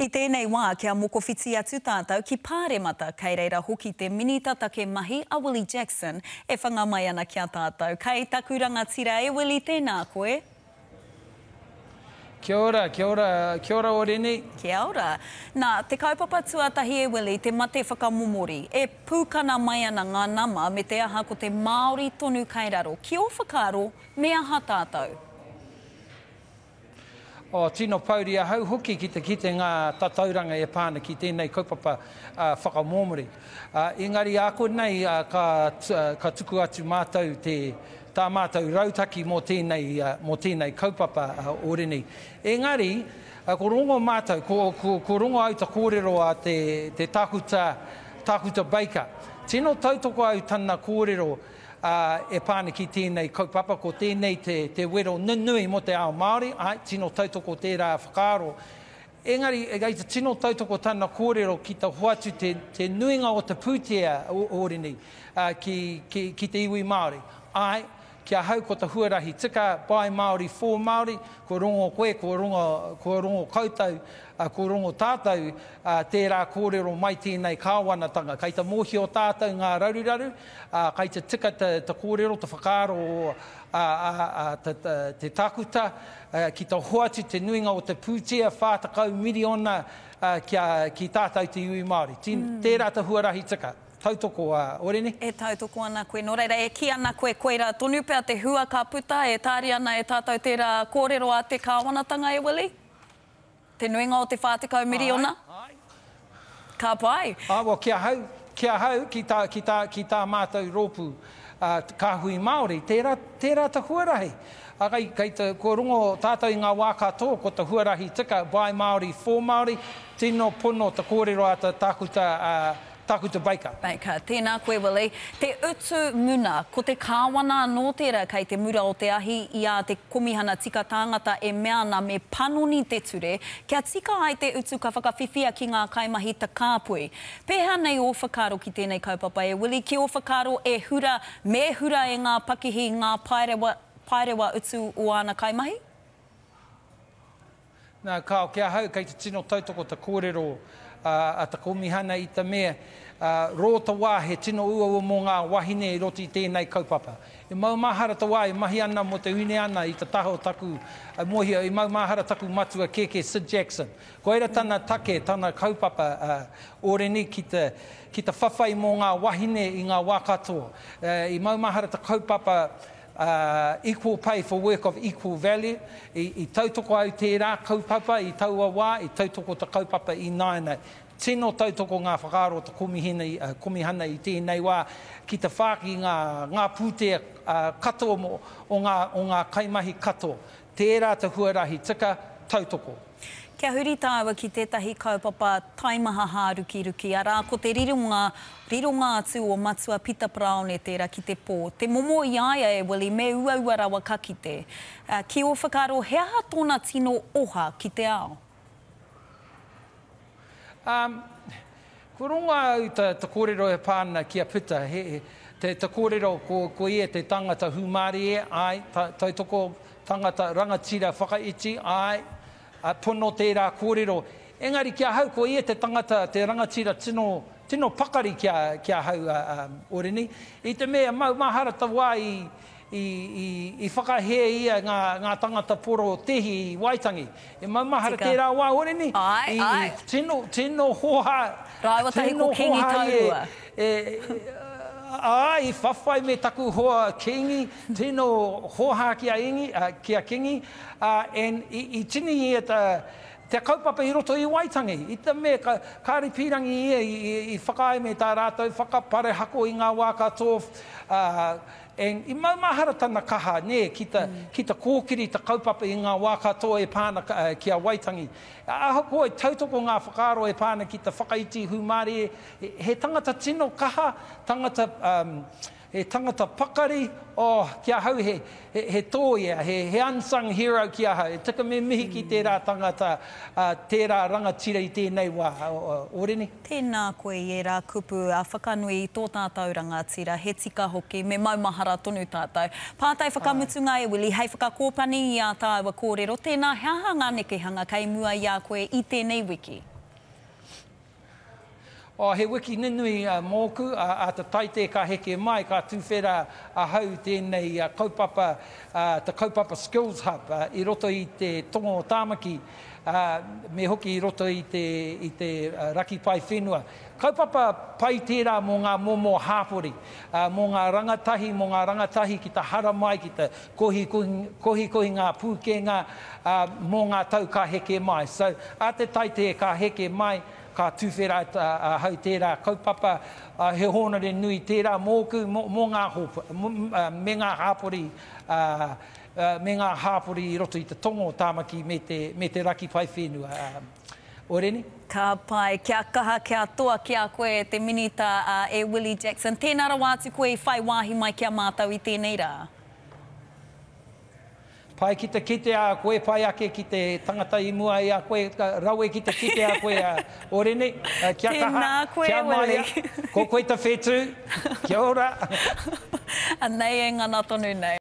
I tēnei wā, kia mokowhiti atu tātou ki pāremata, kei reira hoki te minitata ke mahi a Willie Jackson e whangamai ana kia tātou. Kei taku rangatira e Willie, tēnā koe. Kia ora, kia ora, kia ora Oriini. Kia ora. Nā, te kaupapa tuatahi e Willie, te mate whakamomori, e pūkana mai ana ngā nama me te aha ko te Māori tonu kairaro. Ki o whakaro, me aha tātou? Tino pauri a hau hoki ki te ngā tatauranga e pāna ki tēnei kaupapa whakamomori. Engari ako nei ka tuku atu mātou tā mātou rautaki mō tēnei kaupapa Oriini. Engari, ko rongo mātou, ko rongo au ta kōrero a te tākuta baika. Tino tautoko au tana kōrero e pāna ki tēnei kaupapa, ko tēnei te wero nunui mo te ao Māori, tino tautoko tērā whakaaro. Engari, te tino tautoko tana kōrero ki ta hoatu te nuinga o te pūtea Oriini ki te iwi Māori. Kia hau ko ta huarahi tika, bai Māori, for Māori, ko rongo koe, ko rongo koutou, ko rongo tātou, tērā kōrero mai tēnei kāwanatanga. Kei ta mōhi o tātou ngā raruraru, kei te tika te kōrero, te whakaaro te takuta, ki ta hoatu te nuinga o te pūtea, whātakau miliona ki tātou te iwi Māori. Tērā te huarahi tika. Tautoko Oriini? E tautoko ana koe. Nō reira, e ki ana koe koeira tonu pēr te hua ka puta, e tāri ana e tātou tērā kōrero a te kāwanatanga e Willie? Te nuinga o te whātekau miliona? Ai. Ka pai? Kia hau ki tā mātou rōpū kāhui Māori, tērā ta huarahi. Ko rongo tātou i ngā wā katoa, ko ta huarahi tika, bai Māori, for Māori, tino pono ta kōrero a ta tākuta baika. Baika, tēnā koe Willie. Te utu muna, ko te kāwana nō tērā kei te mura o te ahi i a te komihana tika tāngata e meana me panoni te ture, kia tika ai te utu ka whakawhiwhia ki ngā kaimahi ta kāpui. Pēhea nei o whakaro ki tēnei kaupapa e Willie, ki o whakaro e hura, me hura e ngā pakihi, ngā paerewa utu o ana kaimahi? Nā, kia hau kei te tino tautoko ta kōrero a ta komihana i ta mea, rōta wā he tino ua mō ngā wahine i roti tēnei kaupapa. E maumahara ta wā, e mahi ana mo te une ana i ta taho taku mohia, e maumahara taku matua keke Sid Jackson. Ko eira tana take, tana kaupapa Oriini ki ta whawhai mō ngā wahine i ngā wā katoa. I maumahara ta kaupapa equal pay for work of equal value. I tautoko au tērā kaupapa, i taua wā, i tautoko ta kaupapa i nāna. Tino tautoko ngā whakaaro ta komihana i tēnei wā, ki ta whāki ngā pūtea katoa o ngā kaimahi katoa. Tērā ta huarahi tika tautoko. Kia huri tāua ki tētahi kaupapa taimaha hāruki-ruki, arā ko te rironga atu o matua Pita Paraone tērā ki te pō. Te momo i aia e Willie, me ua rawa ka ki te. Ki o whakaro, he aha tōna tino oha ki te ao? Ko rongo au ta kōrero e pāna ki a Pita, te kōrero ko ia te tangata humari e, ai, tautoko tangata rangatira whakaiti, ai, pono tērā kōrero. Engari kia hau ko ia te tangata, te rangatira tino pakari kia hau Oriini. I te mea mahara ta wā i whakahea ia ngā tangata poro tehi i Waitangi. E mahara tērā wā Oriini. Ai. Tino hoha. Rai watahi ko kingi taurua. Ai, whawhai me taku hoa kingi, tino hoha kia kingi, i tini ia te kaupapa i roto i Waitangi. I te mea, kāri pirangi ia i whakae me tā rātou, whakapare hako i ngā wā katoa, i maumahara tana kaha, ki ta kōkiri, ta kaupapa i ngā wā katoa e pāna ki a Waitangi. Aho koe, tautoko ngā whakaaro e pāna ki ta whakaiti humari, he tangata tino kaha, he tangata pakari, kia hau he tōia, he unsung hero kia hau. E tika me mihi ki tērā tangata, tērā rangatira i tēnei wā, Oriini. Tēnā koe i e rā kupu a whakanui i tō tātou rangatira, he tika hoki, me maumahara mahara tonu tātou. Pātai whakamutunga e Willie, hei whakakōpani i a tāua kōrero. Tēnā hea ngā nekehanga kei mua i a koe i tēnei wiki. He wiki ninui mōku, a te taite ka heke mai, ka tūwhera a hau tēnei kaupapa, te kaupapa Skills Hub, i roto i te tongo o tāmaki, me hoki i roto i te raki pai whenua. Kaupapa pai tērā mō ngā momo hāpori, mō ngā rangatahi ki ta hara mai, ki ta kohi ngā pūkenga, mō ngā tau ka heke mai. So, a te taite ka heke mai, ka tūwhera hau tērā kaupapa, he honore nui tērā mōku mō ngā hopa, me ngā hāpori, me ngā hāpori i roto i te tongo o tāmaki me te raki pai whenua. Oriini? Ka pai, kia kaha, kia toa, kia koe, te minita e Willie Jackson. Tēnā rawa atu koe i whai wāhi mai kia mātau i tēnei rā. Pai ki te kite a koe, pai ake ki te tangata i mua i a koe, raue ki te kite a koe, Oriini, kia kaha, Tēnā koe, kia maia, ko koe ta whetū, kia ora. Anei e ngana tonu nei.